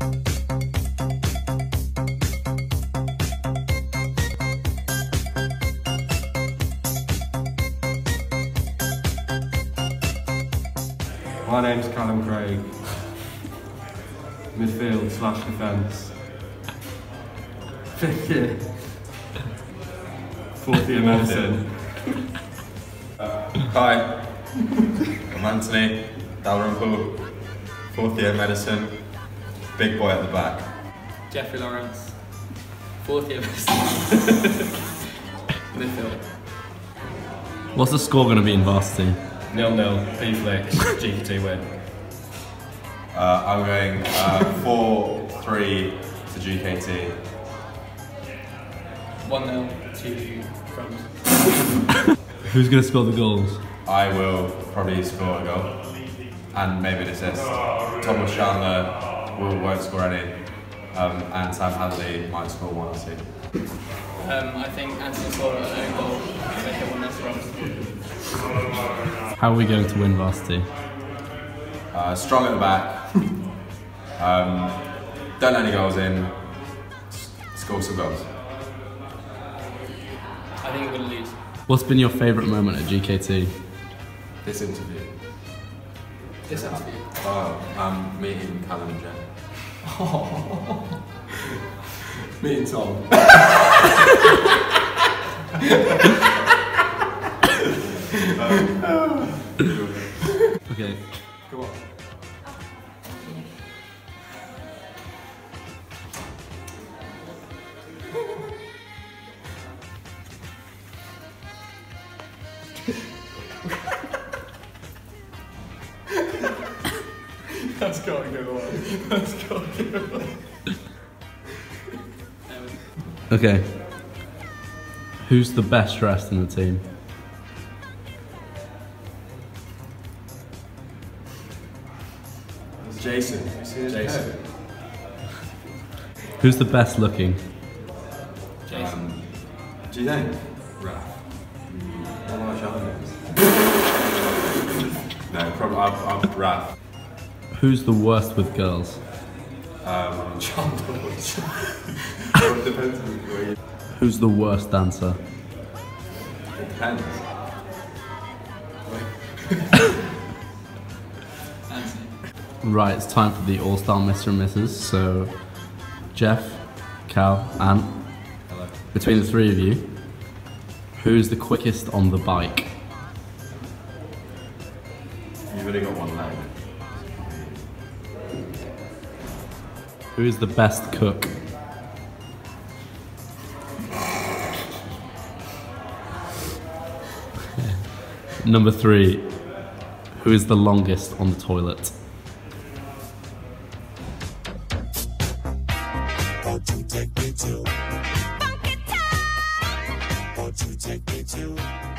My name's Callum Craig. Midfield / defence. 5th year. 4th year medicine. Hi, I'm Anthony Dalrymple, 4th year medicine, big boy at the back. Jeffrey Lawrence, 4th year medicine. Midfield. What's the score going to be in varsity? 0-0, P-Flicks, GT win. I'm going 4-3 to GKT. 1-0 to Front. Who's going to score the goals? I will probably score a goal and maybe an assist. Thomas Chandler won't score any, and Sam Hadley might score 1 or 2. I think Anthony scored an own goal to make it 1-0 Front. How are we going to win varsity? Strong at the back. Don't let any goals in. Score some goals. I think we're going to lose. What's been your favourite moment at GKT? This interview. This interview. Meeting Callum and Jen. Meeting Tom. Okay. Come on. That's gotta go on. That's gotta go on. Okay. Who's the best dressed in the team? Jason. Jason. Who's the best looking? Jason. Do you think? Raph. What am I shouting? No, probably I'm Raph. Who's the worst with girls? Chandler's. It depends on where you... Who's the worst dancer? It depends. Anthony. Right, it's time for the all-star Mr. and Mrs. So, Jeff, Cal, Ant, Hello. between the three of you, who's the quickest on the bike? You've only got one leg. Who is the best cook? Number 3, who is the longest on the toilet? Won't you take me to? Won't you take me to?